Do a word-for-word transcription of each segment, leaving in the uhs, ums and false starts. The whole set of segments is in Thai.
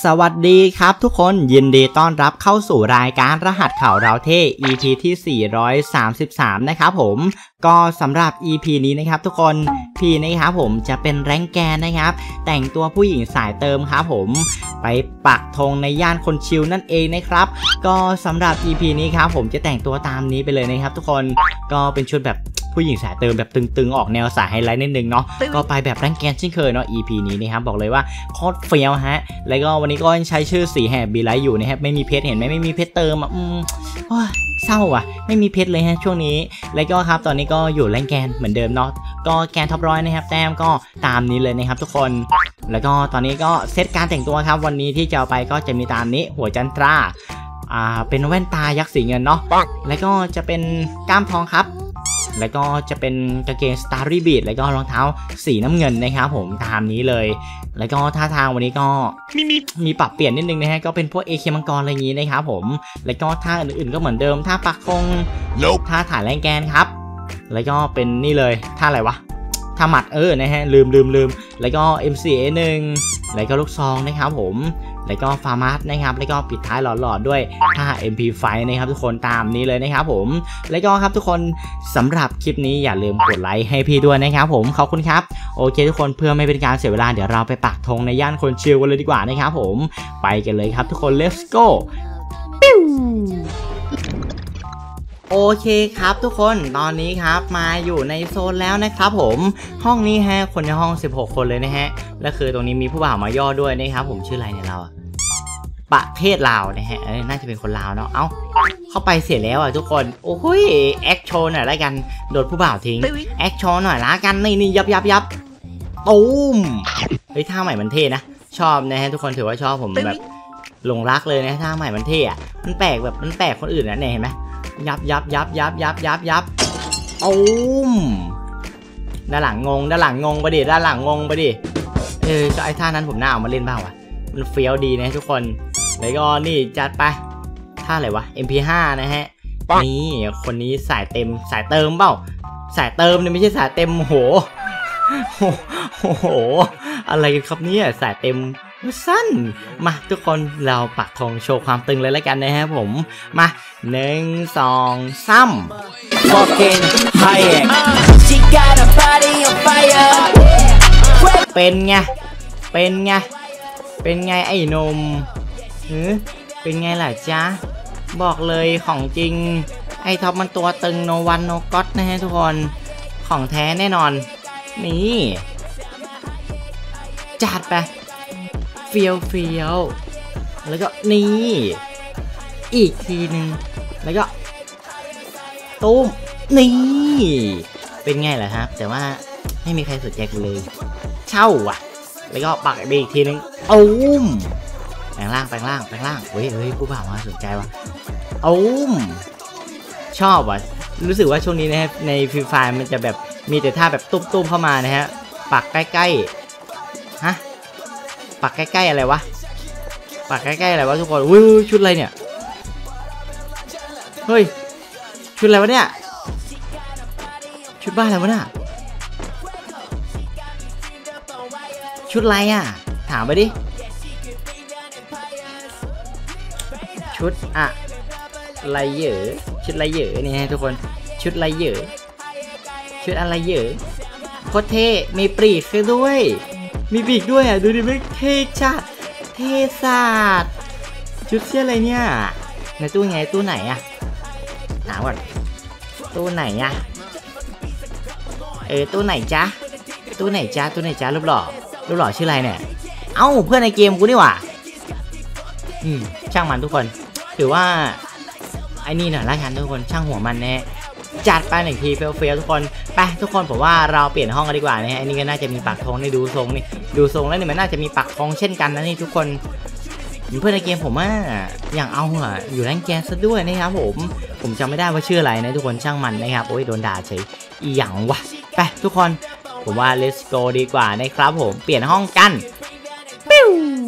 สวัสดีครับทุกคนยินดีต้อนรับเข้าสู่รายการรหัสข่าวเราเท่ อี พี ที่สี่ร้อยสามสิบสามนะครับผมก็สำหรับ อี พี นี้นะครับทุกคนพี่นะครับผมจะเป็นแรงแกนนะครับแต่งตัวผู้หญิงสายเติมครับผมไปปักธงในย่านคนชิลนั่นเองนะครับก็สำหรับ อี พี นี้ครับผมจะแต่งตัวตามนี้ไปเลยนะครับทุกคนก็เป็นชุดแบบผู้หญิงสายเติมแบบตึงๆออกแนวสายไฮไลท์นิดนึงเนาะก็ไปแบบแรงแกนเช่นเคยเนาะ อี พี นี้นะครับบอกเลยว่าโคตรเฟี้ยวฮะแล้วก็วันนี้ก็ใช้ชื่อสีแหบบีไลท์อยู่นะครับไม่มีเพชรเห็นไหมไม่มีเพชรเติมอ่ะอืมเศร้าอ่ะไม่มีเพชรเลยฮะช่วงนี้แล้วก็ครับตอนนี้ก็อยู่แรงแกนเหมือนเดิมเนาะก็แกนท็อปร้อยนะครับแต้มก็ตามนี้เลยนะครับทุกคนแล้วก็ตอนนี้ก็เซตการแต่งตัวครับวันนี้ที่จะเอาไปก็จะมีตามนี้หัวจันทราอ่าเป็นแว่นตายักษ์สีเงินเนาะแล้วก็จะเป็นก้ามทองครับแล้วก็จะเป็นกางเกง Starry Beat แล้วก็รองเท้าสีน้ำเงินนะครับผมตามนี้เลยแล้วก็ท่าทางวันนี้ก็มีมีมีปรับเปลี่ยนนิดนึงนะฮะก็เป็นพวกเอเคมังกรอะไรอย่างนี้นะครับผมแล้วก็ท่าอื่นๆก็เหมือนเดิมท่าปักธง nope. ท่าถ่ายแรงแกนครับแล้วก็เป็นนี่เลยท่าอะไรวะท่าหมัดเออนะฮะลืมลืมลืมแล้วก็ เอ็ม โฟร์ เอ หนึ่งแล้วก็ลูกซองนะครับผมแล้วก็ฟาร์มัสนะครับแล้วก็ปิดท้ายหลอดๆด้วยท่า เอ็ม พี ไฟว์ นะครับทุกคนตามนี้เลยนะครับผมแล้วก็ครับทุกคนสำหรับคลิปนี้อย่าลืมกดไลค์ให้พี่ด้วยนะครับผมขอบคุณครับโอเคทุกคนเพื่อไม่เป็นการเสียเวลาเดี๋ยวเราไปปักธงในย่านคนชิลกันเลยดีกว่านะครับผมไปกันเลยครับทุกคน let's go ปิ้วโอเคครับทุกคนตอนนี้ครับมาอยู่ในโซนแล้วนะครับผมห้องนี้ฮะคนในห้องสิบหกคนเลยนะฮะและคือตรงนี้มีผู้บ่าวมาย่อด้วยนะครับผมชื่ออะไรเนี่ยเราประเทศลาวนะฮะเออน่าจะเป็นคนลาวเนาะเอ้าเข้าไปเสร็จแล้วอ่ะทุกคนโอ้ยแอคโชว์หน่อยละกันโดนผู้บ่าวทิ้งแอคโชว์หน่อยละกันนี่นี่ยับยับยับตูมเฮ้ยท่าใหม่มันเท่นะชอบนะฮะทุกคนถือว่าชอบผมแบบหลงรักเลยนะท่าใหม่มันเท่อะมันแปลกแบบมันแปลกคนอื่นนะเนี่ยเห็นไหมยับยับยับยับยับยับยับตูมด้านหลังงงด้านหลังงงไปดิด้านหลังงงไปดิเออไอ้ท่านั้นผมน่าเอามาเล่นบ้างวะมันเฟี้ยวดีนะทุกคนแล้วก็นี่จัดไปท่าอะไรวะ เอ็ม พี ไฟว์ นะฮะนี่คนนี้สายเต็มสายเติมเปล่าสายเติมเนี่ยไม่ใช่สายเต็มโหโอ้โหอะไรกันครับเนี่ยสายเต็มสั้นมาทุกคนเราปักธงโชว์ความตึงเลยแล้วกันนะฮะผมมาหนึ่งสองสาม Fucking Hayek เป็นไงเป็นไงเป็นไงไอ้นมเออเป็นไงล่ะจ๊ะบอกเลยของจริงไอ้ท็อปมันตัวตึงโนวันโนก็อตนะฮะทุกคนของแท้แน่นอนนี่จัดไปเฟียวเฟียวแล้วก็นี่อีกทีหนึ่งแล้วก็ตุ้มนี่เป็นไงล่ะครับแต่ว่าไม่มีใครสนใจกูเลยเช่าอ่ะแล้วก็ปักอีกทีหนึ่งอุ้มแปลงร่างแปลงร่างแปลงร่างเฮ้ยเฮ้ยผู้บ่าวมาสนใจว่ะอุ้มชอบว่ะรู้สึกว่าช่วงนี้นะในฟรีไฟร์มันจะแบบมีแต่ท่าแบบตุ้มๆเข้ามานะฮะปักใกล้ๆฮะปักใกล้ๆอะไรวะปักใกล้ๆอะไรวะทุกคนอุ้ยชุดอะไรเนี่ยเฮ้ยชุดอะไรวะเนี่ยชุดบ้าอะไรวะเนี่ยชุดอะไรอ่ะถามไปดิชุดอะอะไรเหยอชุดอะไรเหยอนี่ฮะทุกคนชุดอะไรเหยอชุดอะไรเหยอโคตรเท่มีปีกด้วยมีปีกด้วยอ่ะดูดิไม่เท่จัดเท่สัสชุดเสื้ออะไรเนี่ยในตู้ไงตู้ไหนอ่ะถามก่อนตู้ไหนอ่ะเออตู้ไหนจ๊ะตู้ไหนจ๊ะตู้ไหนจ๊ะรูปหล่อรูปหล่อชื่ออะไรเนี่ยเอ้าเพื่อนในเกมกูนี่หว่าอืมช่างมันทุกคนถือว่าไอ้นี่หน่อยละกันทุกคนช่างหัวมันแน่จัดไปหนึ่งทีเฟลเฟลทุกคนไปทุกคนผมว่าเราเปลี่ยนห้องกันดีกว่านะฮะอันนี้ก็น่าจะมีปักธงได้ดูทรงนี่ดูทรงแล้วนี่มันน่าจะมีปักธงเช่นกันนะนี่ทุกคนเพื่อนในเกมผมว่าอย่างเอาอ่ะอยู่แรงแกนซะด้วยนะครับผมผมจำไม่ได้ว่าชื่ออะไรนะทุกคนช่างมันนะครับโอ้ยโดนด่าเฉยอีหยังวะไปทุกคนผมว่า let's go ดีกว่านะครับผมเปลี่ยนห้องกันปิ้ว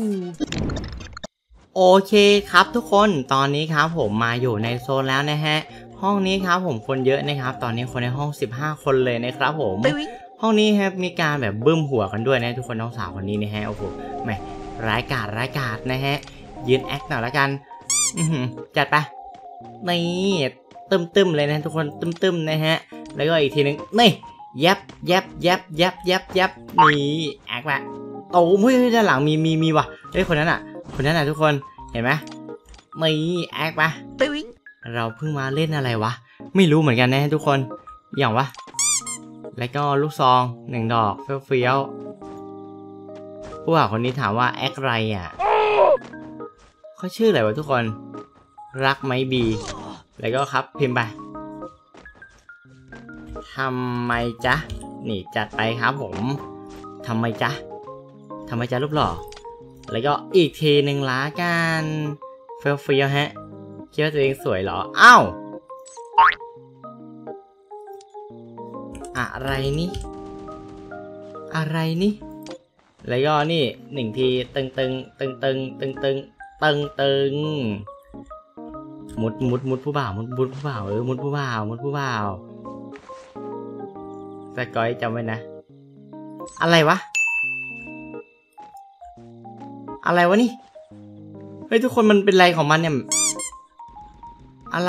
โอเคครับทุกคนตอนนี้ครับผมมาอยู่ในโซนแล้วนะฮะห้องนี้ครับผมคนเยอะนะครับตอนนี้คนในห้องสิบห้าคนเลยนะครับผมห้องนี้ครับมีการแบบบึ้มหัวกันด้วยนะทุกคนน้องสาวคนนี้นะฮะโอ้โหแหมร้ายกาจร้ายกาจนะฮะยืนแอคหน่อยละกันอือหือจัดไปนี่ตึมตึมเลยนะทุกคนตึมตึมนะฮะแล้วก็อีกทีนึงนี่ยับยับยับยับยับยับนี่แอคแบบโอ้เฮ้ยด้านหลังมีมีมีว่ะเฮ้ยคนนั้นอ่ะคนนั้นอ่ะทุกคนเห็นไหมนี่แอคปะเราเพิ่งมาเล่นอะไรวะไม่รู้เหมือนกันนะทุกคนอย่างวะแล้วก็ลูกซองหนึ่งดอกเฟี้ยวๆผู้บ่าวคนนี้ถามว่าแอคไรอ่ะเขาชื่ออะไรวะทุกคนรักไหมบีแล้วก็ครับพิมพ์ไปทำไมจ๊ะนี่จัดไปครับผมทำไมจ๊ะทำไมจ๊ะรูปหล่อแล้วก็อีกทีหนึ่งล้ากันเฟี้ยวเฟี้ยวฮะคิดว่าตัวเองสวยเหรออ้าวอะไรนี่อะไรนี่แล้วก็นี่หนึ่งทีตึงตึงตึงตึงตึงตึงตึงตึงมุดมุดมุดผู้บ่าวมุดมุดผู้บ่าวเออมุดผู้บ่าวมุดผู้บ่าวสกอยจำไว้นะอะไรวะอะไรวะนี่เฮ้ยทุกคนมันเป็นไรของมันเนี่ยอะไร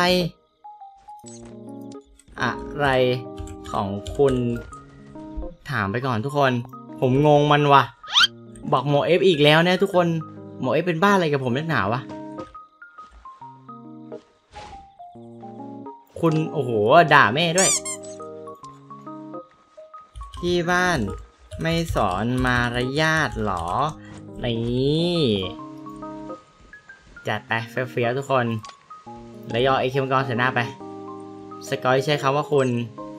อะไรของคุณถามไปก่อนทุกคนผมงงมันวะบอกหมอเอฟอีกแล้วเนี่ยทุกคนหมอเอฟเป็นบ้าอะไรกับผมนักหนาวะคุณโอ้โหด่าแม่ด้วยที่บ้านไม่สอนมารยาทหรอนี่จัดไปเฟี้ยวๆทุกคนแล้วย่อไอคิมกรเสร็จหน้าไปสกอยใช้คำว่าคุณ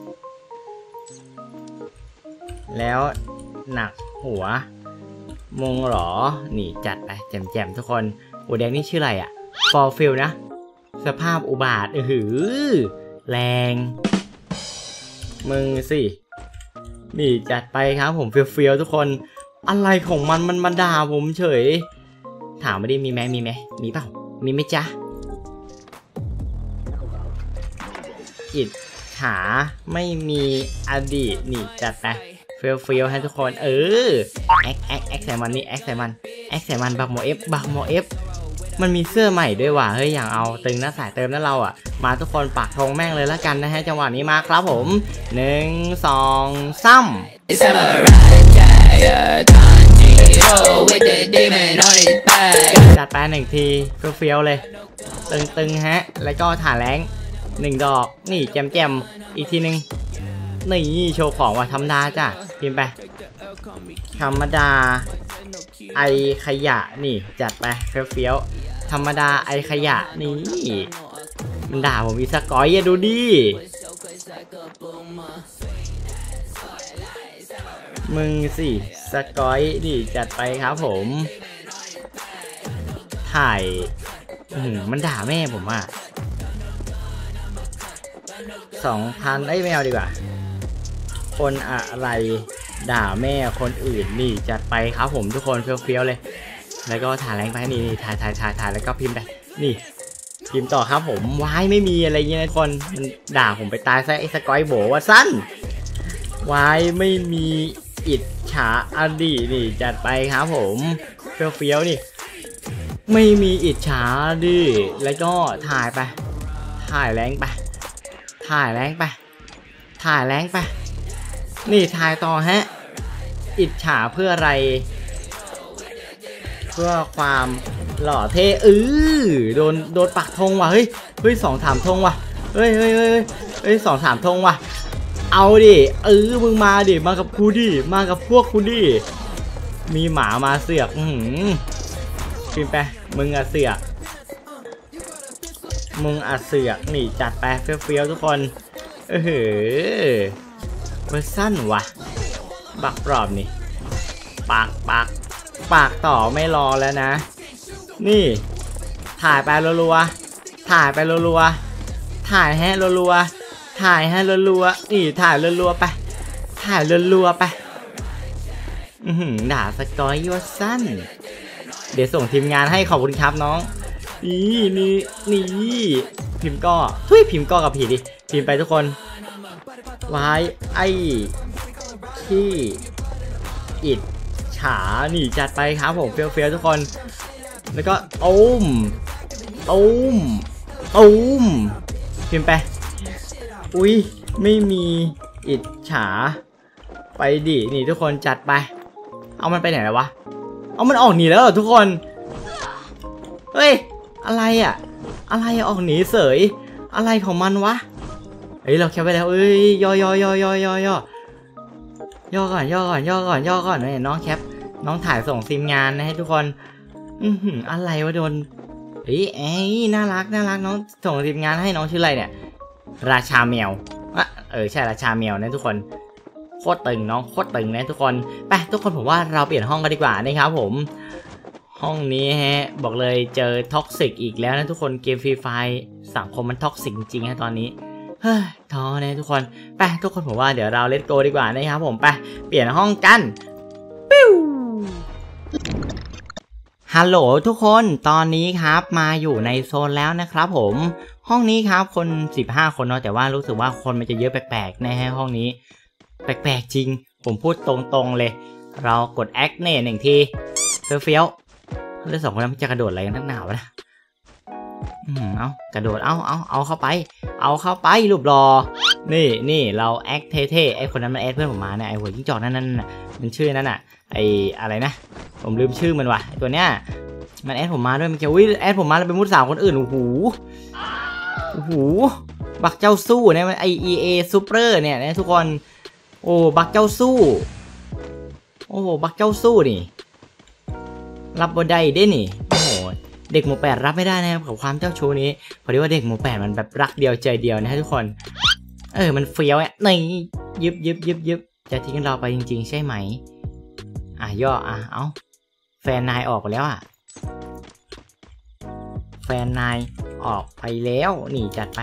แล้วหนักหัวมงหรอนี่จัดไปแจ่มๆทุกคนโอแดงนี่ชื่ออะไรอะฟอร์ฟิลนะสภาพอุบาทเออหือแรงมึงสินี่จัดไปครับผมเฟี้ยวๆทุกคนอะไรของมันมันมาด่าผมเฉยถามไม่ได้มีไหมมีไหมมีเปล่ามีไหมจ๊ะอิดหาไม่มีอดีตนี่จัดไปเฟี้ยวเฟี้ยวให้ทุกคนเออแอคแอคแอคใส่มันนี่แอคใส่มันแอคใส่มันบักโมเอฟบักโมเอฟมันมีเสื้อใหม่ด้วยว่ะเฮ้ยอย่างเอาตึงหน้าสายเติมนั่นเราอ่ะมาทุกคนปักธงแม่งเลยละกันนะฮะจังหวะนี้มาครับผมหนึ่งสองสามจัดไปหนึ่งทีเฟี้ยวเลยตึงๆฮะแล้วก็ถ่าแรงหนึ่งดอกนี่แจมแจมอีกทีหนึ่งนี่โชว์ของว่ะธรรมดาจ้ะพิมพ์ไปธรรมดาไอขยะนี่จัดไปเฟี้ยวๆธรรมดาไอขยะนี่มันด่าผมอีสกอยอย่าดูดิมึงสิสกอยดิจัดไปครับผมถ่ายมันด่าแม่ผมอ่ะสองพันไอ้แมวดีกว่าคนอะไรด่าแม่คนอื่นนี่จัดไปครับผมทุกคนเฟี้ยวๆเลยแล้วก็ถ่ายแรงไปนี่นี่ถ่ายถ่ายถ่ายถ่ายแล้วก็พิมพ์ไปนี่พิมพ์ต่อครับผมวายไม่มีอะไรเงี้ยทุกคนมันด่าผมไปตายซะไอ้สกอยโบว่าสั้นวายไม่มีอิจฉาอดีตนี่จัดไปครับผมเฟี้ยวๆนี่ไม่มีอิจฉาดิแล้วก็ถ่ายไปถ่ายแรงไปถ่ายแรงไปถ่ายแรงไปนี่ถ่ายต่อฮะอิจฉาเพื่ออะไรเพื่อความหล่อเท่เออโดนโดนปักธงว่ะเฮ้ยเฮ้ยสองสามธงว่ะเฮ้ยเฮ้ยเฮ้ยเฮ้ยสองสามธงว่ะเอาดิเออมึงมาดิมากับกูดิมากับพวกกูดิมีหมามาเสือกอืมพิมพ์ไปมึงอะเสือกมึงอะเสือกนี่จัดไปเฟี้ยวๆทุกคนเออเฮ้ยเวอร์สั้นว่ะบักปลอบนี่ปากปากปากต่อไม่รอแล้วนะนี่ถ่ายไปรัวๆถ่ายไปรัวๆถ่ายให้รัวๆถ่ายให้รัวๆนี่ถ่ายรัวๆไปถ่ายรัวๆไปอือหือด่าสกอยว่าสั้นเดี๋ยวส่งทีมงานให้ขอบคุณครับน้องนี่นี่นี่พิมพ์ก็เฮ้ยพิมพ์ก็กับผีดิพิมพ์ไปทุกคนวายไอ้ที่อิดฉฉานี่จัดไปครับผมเฟี้ยวเฟี้ยวทุกคนแล้วก็ตุ้มตุ้มตุ้มพิมพ์ไปอุ้ยไม่มีอิจฉาไปดินี่ทุกคนจัดไปเอามันไปไหนแล้ววะเอามันออกหนีแล้วทุกคนเฮ้ยอะไรอ่ะอะไรออกหนีเสยอะไรของมันวะเฮ้ยเราแคปไปแล้วเอ้ยย่อย่อย่อย่อย่อย่อย่อก่อนย่อก่อนย่อก่อนย่อก่อนเนี่ยน้องแคปน้องถ่ายส่งทีมงานนะให้ทุกคนอือหืออะไรวะโดนเฮ้ยเอ้ยน่ารักน่ารักน้องส่งทีมงานให้น้องชื่ออะไรเนี่ยราชาแมวอ่ะเออใช่ราชาแมวนะทุกคนโคตรตึงน้องโคตรตึงนะทุกคนไปทุกคนผมว่าเราเปลี่ยนห้องกันดีกว่านะครับผมห้องนี้ฮะบอกเลยเจอท็อกซิกอีกแล้วนะทุกคนเกมฟรีไฟสังคมมันท็อกซิกจริงๆฮะตอนนี้เฮ้ยท้อนะทุกคนไปทุกคนผมว่าเดี๋ยวเราเล่นโกดีกว่านะครับผมไปเปลี่ยนห้องกันปิ้วฮัลโหลทุกคนตอนนี้ครับมาอยู่ในโซนแล้วนะครับผมห้องนี้ครับคนสิบห้าคนเนาะแต่ว่ารู้สึกว่าคนมันจะเยอะแปลกๆนะฮะห้องนี้แปลกๆจริงผมพูดตรงๆเลยเรากดแอคเน่หนึ่งทีเฟี้ยวๆแล้วสองคนนั้นจะกระโดดอะไรกันตั้งหนาวะอืมเอากระโดดเอาเอาเอาเข้าไปเอาเข้าไปรูปรอนี่นี่เราแอคเท่ๆไอคนนั้นมันแอดเพื่อนผมมาเนี่ยไอหัวจิ้งจอกนั่นนั่นมันชื่อนั่นน่ะไออะไรนะผมลืมชื่อมันว่ะตัวเนี้ยมันแอดผมมาด้วยมันจะวิ่งแอดผมมาแล้วเป็นมุดสาวคนอื่นโอ้โหโอ้โหบักเจ้าสู้เนี่ยมันไอเอเอซูเปอร์เนี่ยนะทุกคนโอ้บักเจ้าสู้โอ้บักเจ้าสู้นี่รับบได้ได้นี่โอ้โหเด็กหมู่แปดรับไม่ได้นะครับกับความเจ้าชู้นี้พอดีว่าเด็กหมู่แปดมันแบบรักเดียวใจเดียวนะทุกคนเออมันเฟี้ยวอ่ะนี่ยึบยึบยึบยึบจะทิ้งเราไปจริงๆใช่ไหมอ่ะย่ออ่ะเอ้าแฟนนายออกไปแล้วอ่ะแฟนนายออกไปแล้วนี่จัดไป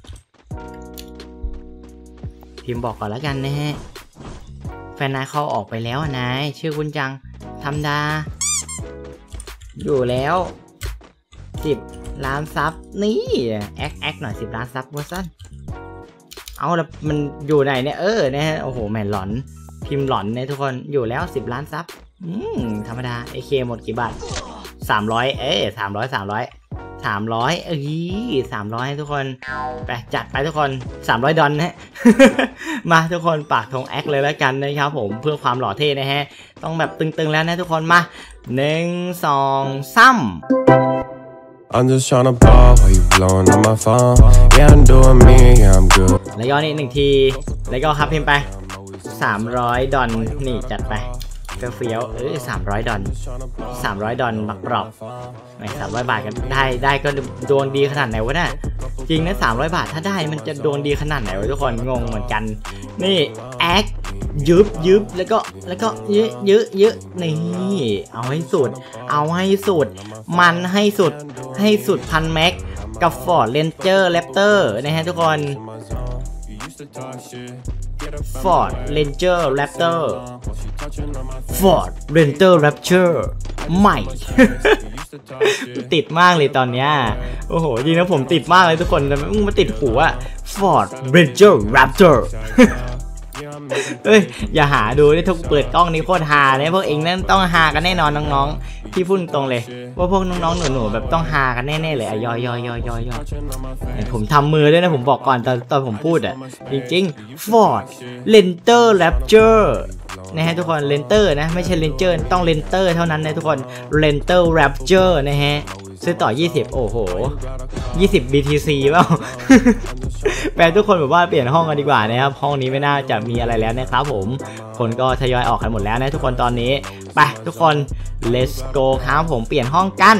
พิมพ์บอกก่อนแล้วกันนะฮะแฟนนายเขาออกไปแล้วนายชื่อคุณจังธรรมดาอยู่แล้วสิบล้านซับนี่แอคแอคหน่อยสิบล้านซับว่าสั้นเอาแล้วมันอยู่ไหนเนี่ยเออนะฮะโอ้โหแม่หลอนพิมพ์หลอนเนี่ยทุกคนอยู่แล้วสิบล้านซับอืมธรรมดาไอเคหมดกี่บาทสามร้อยเอ้สามร้อยสามร้อยสามร้อยเอ้ยสามร้อยทุกคนไปจัดไปทุกคนสามร้อยดอลนะ มาทุกคนปากธงแอคเลยแล้วกันนะครับผมเพื่อความหล่อเท่นะฮะต้องแบบตึงๆแล้วนะทุกคนมาหนึ่งสองสามI'm just tryna ball while you blowing on my phone. Yeah, I'm doing me, yeah, I'm good. แล้วย้อนอีกหนึ่งทีแล้วก็ครับพิมพ์ไปสามร้อยดอลนี่จัดไปเฟี้ยวเออสามร้อยดอลสามร้อยดอลบักปรอบไม่สามร้อยบาทกันได้ได้ก็ดวงดีขนาดไหนวะเนี่ยจริงนะสามร้อยบาทถ้าได้มันจะดวงดีขนาดไหนวะทุกคนงงเหมือนกันนี่แอคยึบยึบแล้วก็แล้วก็เยอะเยอะเยอะนี่เอาให้สุดเอาให้สุดมันให้สุดให้สุดพันแม็กกับ Ford Ranger Raptor นะฮะทุกคน Ford Ranger Raptor Ford Ranger Raptor ใหม่ ติดมากเลยตอนเนี้ยโอ้โหจริงนะผมติดมากเลยทุกคนแต่มึงมาติดหูอะ Ford Ranger Raptor เอ้ยอย่าหาดูได้ทุกเปิดกล้องนี้โคตรฮาเนี่ยพวกเองนั่นต้องฮากันแน่นอนน้องๆที่พูดตรงเลยว่าพวกน้องๆหนูๆแบบต้องฮากันแน่ๆเลยอะย่อยๆๆๆผมทำมือด้วยนะผมบอกก่อนตอนตอนผมพูดอะจริงๆ Ford Ranger Raptor นะฮะทุกคน Ranger นะไม่ใช่ Ranger ต้อง Ranger เท่านั้นนะทุกคน Ranger Raptor นะฮะซื้อต่อยี่สิบโอ้โหยี่สิบ บี ที ซี เปล่า แปลทุกคนแบบว่าเปลี่ยนห้องกันดีกว่านะครับห้องนี้ไม่น่าจะมีอะไรแล้วนะครับผมคนก็ทยอยออกกันหมดแล้วนะทุกคนตอนนี้ไปทุกคน let's go ครับผมเปลี่ยนห้องกัน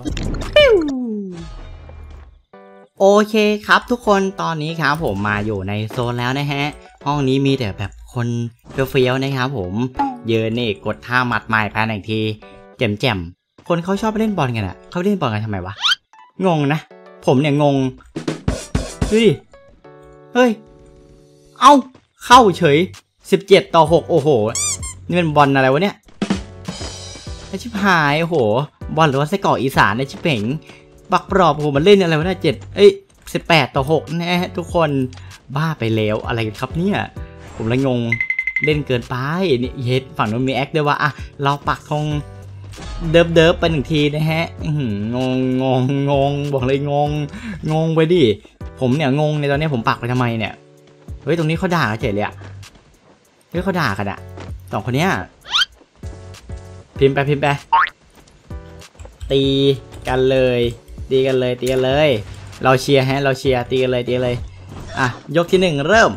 โอเคครับทุกคนตอนนี้ครับผมมาอยู่ในโซนแล้วนะฮะห้องนี้มีแต่แบบคนเฟี้ยวๆนะครับผมเยืนนี่กดท่ามัดไม้ไปหนึ่งทีแจ่มๆคนเขาชอบไปเล่นบอลกันอ่ะเขาเล่นบอลกันทำไมวะงงนะผมเนี่ยงงดูดิเฮ้ยเอ้าเข้าเฉยสิบเจ็ดต่อหกโอ้โหนี่เป็นบอลอะไรวะเนี่ยไอชิบหายโอ้โหบอลหรือว่าไส้กรอกอีสานไอชิบเป่งบักปลอบโอ้โหมันเล่นอะไรวะเนี่ยเจ็ดเอ้ยสิบแปดต่อหกนะทุกคนบ้าไปแล้วอะไรกันครับเนี่ยผมเลยงงเล่นเกินไปนี่เฮ็ดฝั่งนู้นมีแอคด้วยว่าอ่ะเราปักธงเดิบเดิบไปหนึ่งทีนะฮะงงงงงงบอกเลยงงงงไปดิผมเนี่ยงงในตอนนี้ผมปักไปทำไมเนี่ยเฮ้ยตรงนี้เขาด่าเฉยเลยอะเฮ้ยเขาด่ากันอะสองคนเนี้ยพิมพ์ไปพิมพ์ไปตีกันเลยตีกันเลยตีกันเลยเราเชียร์ฮะเราเชียร์ตีกันเลยตีกันเลยอ่ะยกที่หนึ่งเริ่ม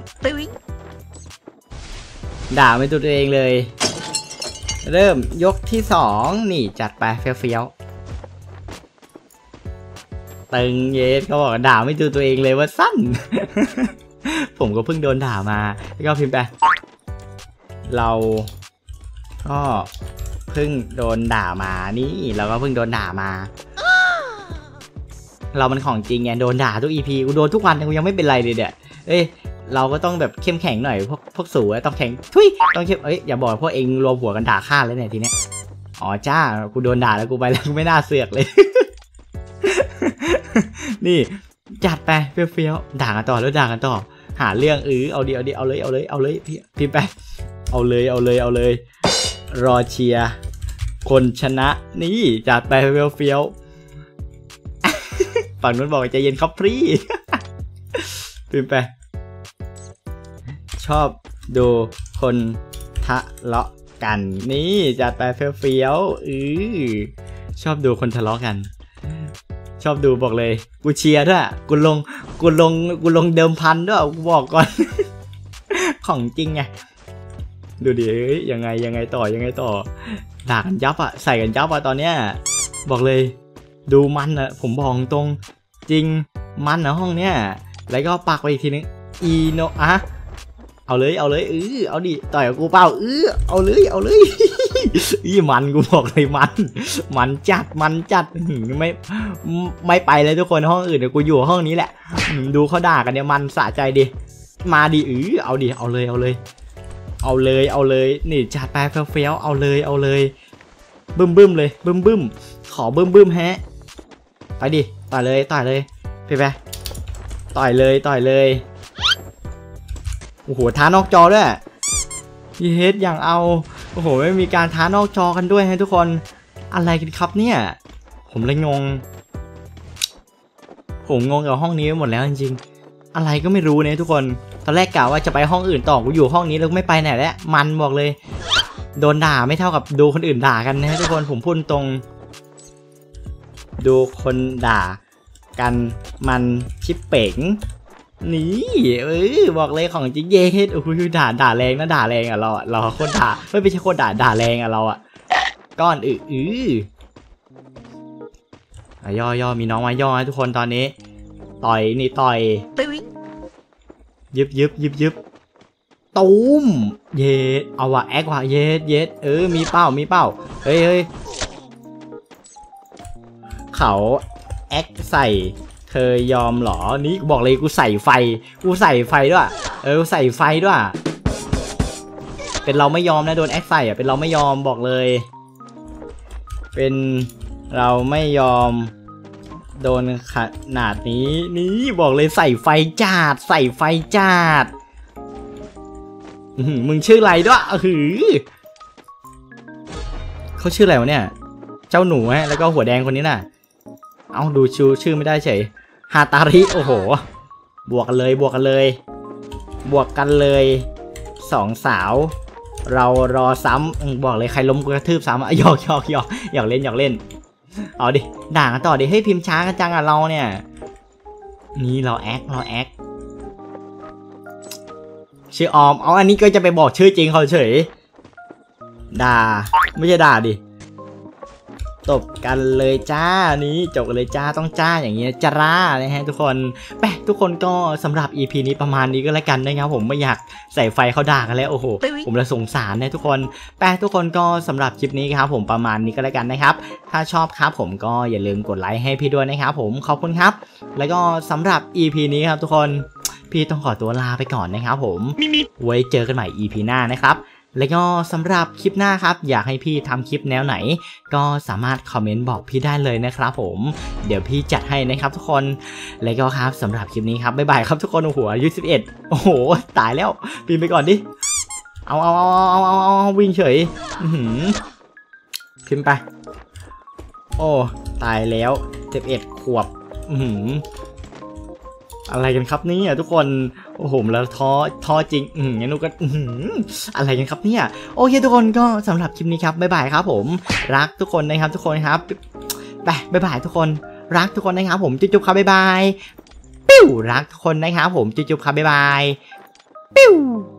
ด่าไม่ตัวเองเลยเริ่มยกที่สองนี่จัดไปเฟี้ยวๆตึงเย็ดเขาบอกด่าไม่ดูตัวเองเลยว่าสั้น ผมก็เพิ่งโดนด่ามาแล้วก็พิมพ์ไปเราก็เพิ่งโดนด่ามานี่เราก็เพิ่งโดนด่ามาเรามันของจริงไงโดนด่าทุก อี พี กูโดนทุกวันกูยังไม่เป็นไรเลยเนี่ยเอ้ยเราก็ต้องแบบเข้มแข็งหน่อยพวกพวกสูงต้องแข็งทุยต้องเข้มเอ้ยอย่าบอกพวกเองรวมหัวกันด่าข้าแล้วเนี่ยทีเนี้ยอ๋อจ้ากูโดนด่าแล้วกูไปแล้วกูไม่น่าเสือกเลย นี่จัดไปเฟี้ยวๆด่ากันต่อแล้วด่ากันต่อหาเรื่องเออเอาดิเอาดิเอาเลยเอาเลยเอาเลยพี่พี่ไปเอาเลยเอาเลยเอาเลยรอเชียร์คนชนะนี่จัดไปเฟี้ยวๆฝั่งนู้นบอกใจเย็นครับพี่พิมพ์ไปชอบดูคนทะเลาะกันนี่จัดไปเฟี้ยวๆอือชอบดูคนทะเลาะกันชอบดูบอกเลยกูเชียร์ด้วยกูลงกูลงกูลงเดิมพันด้วยกูบอกก่อน ของจริงไงดูดิยังไงยังไงต่อยังไงต่อด่ากันยับอะใส่กันยับอะตอนเนี้ยบอกเลยดูมันอะผมบอกตรงจริงมันนะห้องเนี้ยแล้วก็ปักไปอีกทีนึงอีโนอะเอาเลยเอาเลยเออเอาดิต่อยกับกูเปล่าเออเอาเลยเอาเลย อีมันกูบอกเลยมันมันจัดมันจัดไม่ไม่ไปเลยทุกคนห้องอื่นเดี๋ยวกูอยู่ห้องนี้แหละดูเขาด่ากันเนี่ยมันสะใจดิมาดิเออเอาดิเอาเลยเอาเลยเอาเลยเอาเลยนี่จัดไปเฟี้ยวๆเอาเลยเอาเลยบึ้มบึ้มเลยบึ้มบึ้มขอบึ้มบึ้มฮะไปดิต่อยเลยต่อยเลยไปไปต่อยเลยต่อยเลยโอ้โหท้านอกจอด้วยยีเฮดอย่างเอาโอ้โหไม่มีการท้านอกจอกันด้วยให้ทุกคนอะไรกันครับเนี่ยผมเลยงงผมงงกับห้องนี้หมดแล้วจริงๆอะไรก็ไม่รู้เนี่ยทุกคนตอนแรกกะว่าจะไปห้องอื่นต่อกูอยู่ห้องนี้แล้วไม่ไปไหนแล้วมันบอกเลยโดนด่าไม่เท่ากับดูคนอื่นด่ากันนะทุกคนผมพูดตรงดูคนด่ากันมันชิปเป๋งนี่เออบอกเลยของจริงเย็ดโอ้ยด่าด่าแรงนะด่าแรงอ่ะเราอ่ะเราโคตรด่าไม่ไม่ใช่โคตรด่าด่าแรงอ่ะเราอ่ะก้อนอืออือย่อย่อมีน้องมาย่อให้ทุกคนตอนนี้ต่อยนี่ต่อยยึบยึบยึบยึบตูมเย็ดเอาว่ะแอคว่ะเย็ดเย็ดเออมีเป้ามีเป้าเฮ้ยเฮ้ยเขาแอคใส่เธอยอมหรอนี่บอกเลยกูใส่ไฟกูใส่ไฟด้วยเออใส่ไฟด้วยเป็นเราไม่ยอมนะโดนแอคใส่อ่ะเป็นเราไม่ยอมบอกเลยเป็นเราไม่ยอมโดนขนาดนี้นี่บอกเลยใส่ไฟจัดใส่ไฟจัดมึงชื่ออะไรด้วยหือเขาชื่ออะไรวะเนี่ยเจ้าหนูฮะแล้วก็หัวแดงคนนี้น่ะเอาดูชูชื่อไม่ได้เฉยฮาตาริโอ้โหบวกกันเลยบวกกันเลยบวกกันเลยสองสาวเรารอซ้ำบอกเลยใครล้มกระทืบซ้ำอะหยอกหยอกหยอกหยอกเล่นหยอกเล่นเอาดิด่ากันต่อดิให้พิมพ์ช้ากันจังอะเราเนี่ยนี่เราแอคเราแอคชื่อออมเอาอันนี้ก็จะไปบอกชื่อจริงเขาเฉยด่าไม่ใช่ด่าดิตบกันเลยจ้านี้จบกันเลยจ้าต้องจ้าอย่างเงี้ยจ้านะฮะทุกคนแปะทุกคนก็สำหรับ อี พี นี้ประมาณนี้ก็แล้วกันนะครับผมไม่อยากใส่ไฟเขาด่ากันแล้วโอ้โหผมละสงสารนะทุกคนแปะทุกคนก็สำหรับคลิปนี้ครับผมประมาณนี้ก็แล้วกันนะครับถ้าชอบครับผมก็อย่าลืมกดไลค์ให้พี่ด้วยนะครับผมขอบคุณครับแล้วก็สำหรับ อี พี นี้ครับทุกคนพี่ต้องขอตัวลาไปก่อนนะครับผมไว้เจอกันใหม่ อี พี หน้านะครับแล้วก็สำหรับคลิปหน้าครับอยากให้พี่ทำคลิปแนวไหนก็สามารถคอมเมนต์บอกพี่ได้เลยนะครับผมเดี๋ยวพี่จัดให้นะครับทุกคนแล้วก็ครับสำหรับคลิปนี้ครับบ๊ายบายครับทุกคนโอ้โหอายุสิบเอ็ดโอ้โหตายแล้วปีนไปก่อนดิเอาเอาเอาเอาเอาเอาวิ่งเฉยอือพิมพ์ไปโอ้ตายแล้วสิบเอ็ดขวบอืออะไรกันครับเนี่ยทุกคนโอ้โหแล้วท้อท้อจริงอืมงั้นนุก็อืมอะไรกันครับเนี่ยโอเคทุกคนก็สำหรับคลิปนี้ครับบ๊ายบายครับผมรักทุกคนนะครับทุกคนครับไปบ๊ายบายทุกคนรักทุกคนนะครับผมจุ๊บๆครับบ๊ายบายปิ้วรักทุกคนนะครับผมจุ๊บๆครับบ๊ายบายปิ้ว